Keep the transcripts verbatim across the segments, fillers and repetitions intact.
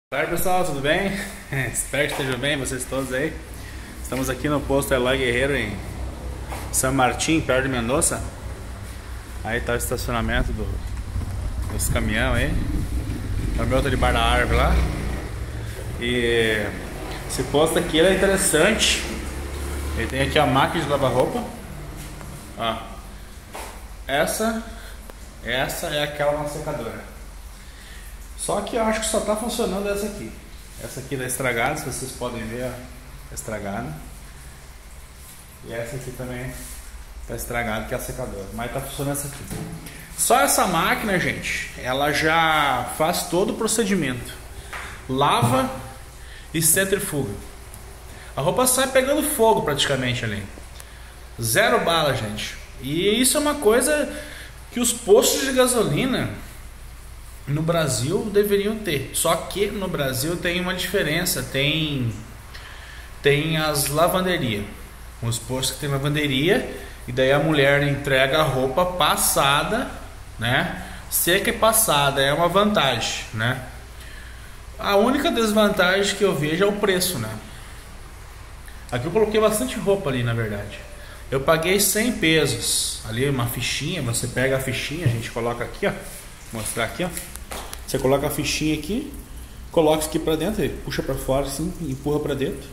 Olá pessoal, tudo bem? Espero que estejam bem, vocês todos aí. Estamos aqui no posto Eloy Guerreiro em São Martim, perto de Mendoza. Aí tá o estacionamento do, dos caminhões aí. É o meu outro debaixo da árvore lá. E esse posto aqui ele é interessante. Ele tem aqui a máquina de lavar roupa. Ó. Essa, essa é aquela na secadora. Só que eu acho que só está funcionando essa aqui. Essa aqui tá estragada, se vocês podem ver, ó, tá estragada. E essa aqui também tá estragada, que é a secadora. Mas tá funcionando essa aqui. Só essa máquina, gente, ela já faz todo o procedimento. Lava e centrifuga. A roupa sai pegando fogo praticamente ali. Zero bala, gente. E isso é uma coisa que os postos de gasolina no Brasil deveriam ter. Só que no Brasil tem uma diferença. Tem tem as lavanderias. Os postos que tem lavanderia. E daí a mulher entrega a roupa passada, né? Seca e passada. É uma vantagem, né? A única desvantagem que eu vejo é o preço, né? Aqui eu coloquei bastante roupa ali, na verdade. Eu paguei cem pesos. Ali uma fichinha. Você pega a fichinha, a gente coloca aqui, ó. Vou mostrar aqui, ó. Você coloca a fichinha aqui, coloca isso aqui pra dentro, puxa pra fora assim, empurra pra dentro.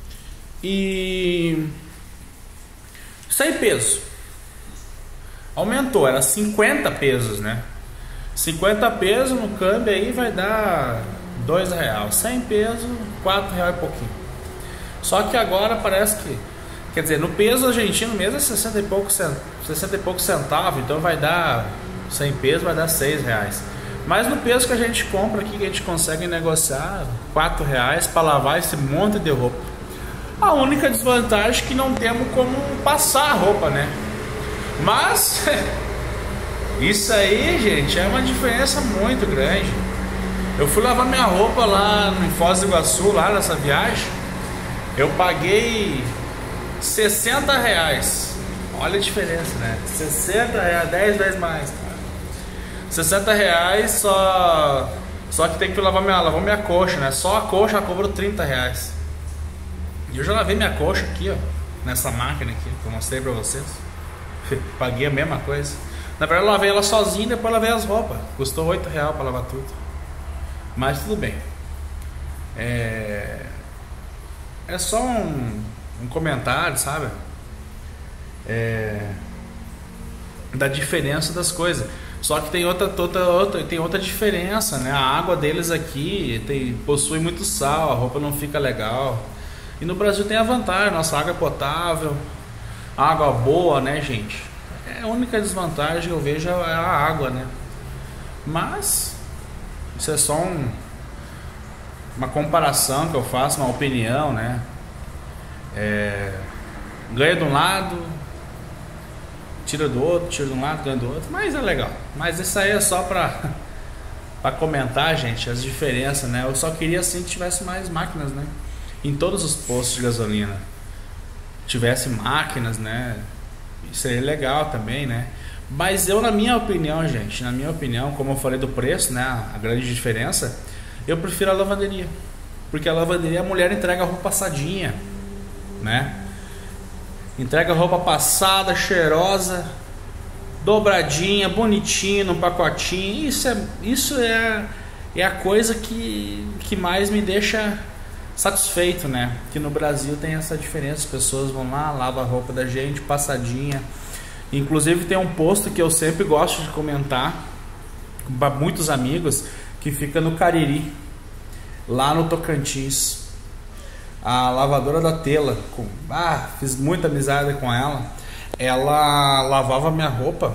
E cem pesos. Aumentou, era cinquenta pesos, né? cinquenta pesos no câmbio aí vai dar dois reais. cem pesos, quatro reais e pouquinho. Só que agora parece que, quer dizer, no peso argentino mesmo é sessenta e poucos sessenta e poucos centavos, então vai dar cem pesos, vai dar seis reais. Mas no peso que a gente compra aqui, que a gente consegue negociar quatro reais para lavar esse monte de roupa. A única desvantagem é que não temos como passar a roupa, né? Mas isso aí, gente, é uma diferença muito grande. Eu fui lavar minha roupa lá em Foz do Iguaçu, lá nessa viagem. Eu paguei sessenta reais. Olha a diferença, né? sessenta reais, dez vezes mais. sessenta reais só. Só que tem que lavar minha, lavar minha coxa, né? Só a coxa cobrou trinta reais. E eu já lavei minha coxa aqui, ó. Nessa máquina aqui que eu mostrei pra vocês. Paguei a mesma coisa. Na verdade eu lavei ela sozinha e depois lavei as roupas. Custou oito reais pra lavar tudo. Mas tudo bem. É. É só um, um comentário, sabe? É. Da diferença das coisas. Só que tem outra, outra, outra, tem outra diferença, né? A água deles aqui tem, possui muito sal, a roupa não fica legal. E no Brasil tem a vantagem, nossa água é potável, água boa, né, gente? É a única desvantagem que eu vejo é a água, né? Mas isso é só um, uma comparação que eu faço, uma opinião, né? É, ganha de um lado, tira do outro, tira de um lado, ganha do outro, mas é legal. Mas isso aí é só pra, pra comentar, gente, as diferenças, né? Eu só queria assim que tivesse mais máquinas, né? Em todos os postos de gasolina tivesse máquinas, né? Isso seria legal também, né? Mas eu, na minha opinião, gente, na minha opinião, como eu falei do preço, né? A grande diferença, eu prefiro a lavanderia. Porque a lavanderia a mulher entrega a roupa passadinha, né? Entrega roupa passada, cheirosa, dobradinha, bonitinha, num pacotinho. Isso é, isso é, é a coisa que, que mais me deixa satisfeito, né? Que no Brasil tem essa diferença. As pessoas vão lá, lavam a roupa da gente, passadinha. Inclusive tem um posto que eu sempre gosto de comentar para muitos amigos, que fica no Cariri, lá no Tocantins. A lavadora da Tela, com, ah, fiz muita amizade com ela. Ela lavava minha roupa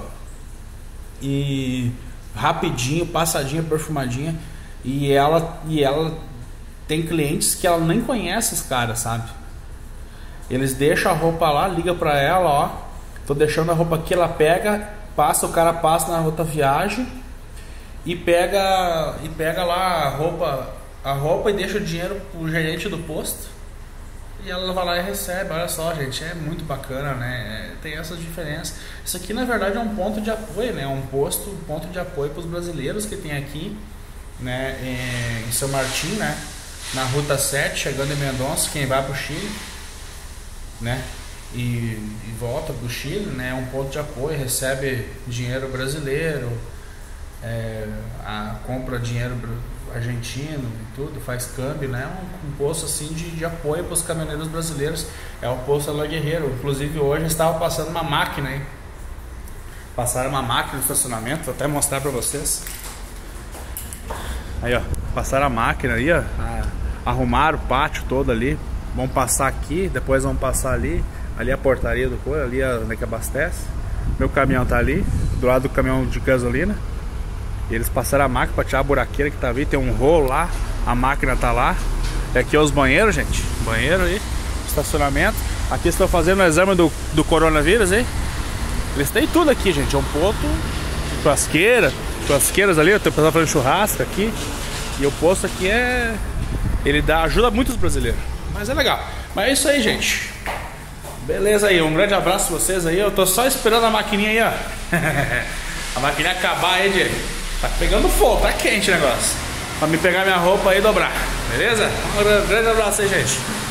e rapidinho, passadinha, perfumadinha. E ela, e ela tem clientes que ela nem conhece os caras, sabe? Eles deixam a roupa lá, liga pra ela, ó, tô deixando a roupa aqui, ela pega, passa, o cara passa na outra viagem e pega e pega lá a roupa, a roupa e deixa o dinheiro pro gerente do posto. E ela vai lá e recebe. Olha só, gente, é muito bacana, né? Tem essas diferenças. Isso aqui na verdade é um ponto de apoio, né? Um posto, um ponto de apoio para os brasileiros que tem aqui né, em, em São Martim, né, na Ruta sete, chegando em Mendonça, quem vai para o Chile, né, e, e volta para o Chile, né, é um ponto de apoio, recebe dinheiro brasileiro, é, a, compra dinheiro argentino e tudo, faz câmbio, né, um, um posto assim de, de apoio para os caminhoneiros brasileiros, é o posto Eloy Guerreiro. Inclusive hoje estava passando uma máquina aí, passaram uma máquina de estacionamento, vou até mostrar para vocês. Aí ó, passaram a máquina aí, ó, arrumaram o pátio todo ali. Vão passar aqui, depois vão passar ali. Ali é a portaria do couro, ali é onde que abastece. Meu caminhão tá ali, do lado do caminhão de gasolina. E eles passaram a máquina para tirar a buraqueira que tá ali. Tem um rolo lá, a máquina tá lá. E aqui é os banheiros, gente. Banheiro aí, estacionamento. Aqui estão fazendo o exame do, do coronavírus aí. Eles têm tudo aqui, gente. É um ponto, churrasqueira, churrasqueiras ali, tem o pessoal fazendo churrasco aqui. E o posto aqui é... ele dá, ajuda muito os brasileiros. Mas é legal. Mas é isso aí, gente. Beleza aí, um grande abraço pra vocês aí. Eu tô só esperando a maquininha aí, ó. A maquininha acabar aí, de... tá pegando fogo, tá quente o negócio. Pra me pegar minha roupa aí e dobrar. Beleza? Um grande abraço aí, gente.